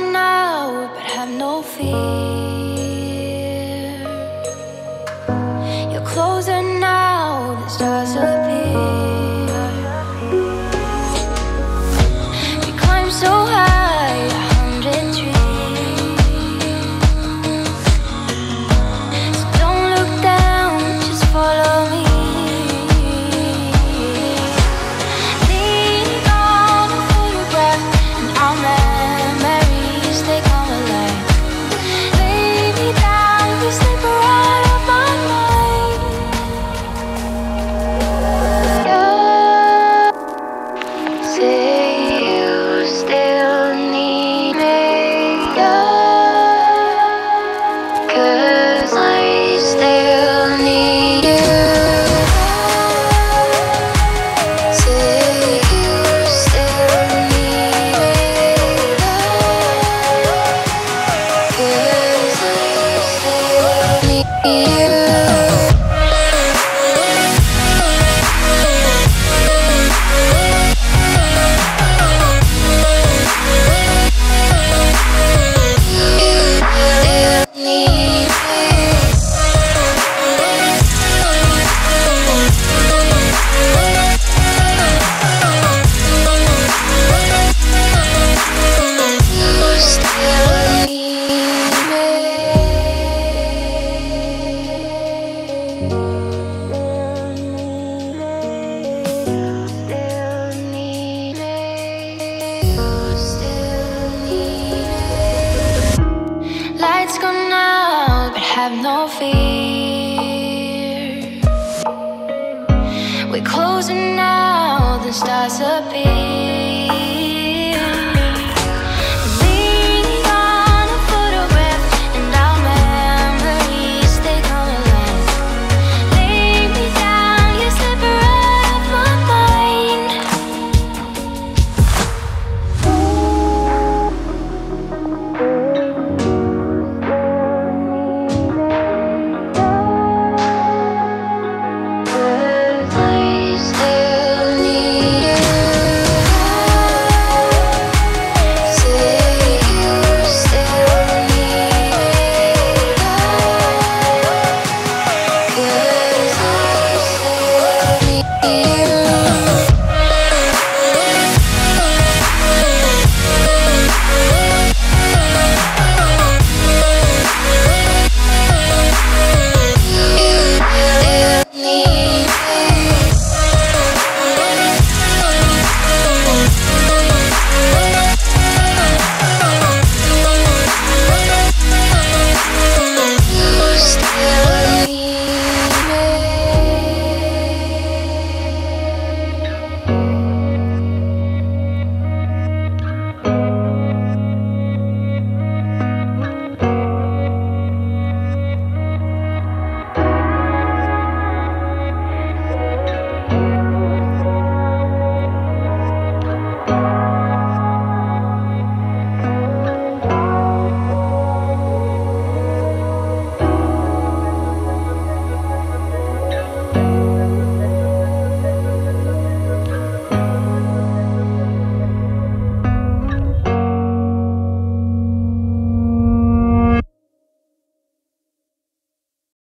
going out, but have no fear. You're closer now, the stars appear. We climb so high, 100 trees. So don't look down, just follow me. Leaning on a photograph, and our memories, they come alive. Lay me down, we slip right up my mind. Say you still need me, 'cause I still need you. Say you still need me, 'cause I still need you. Lights gone out, but have no fear. We're closing now, the stars appear.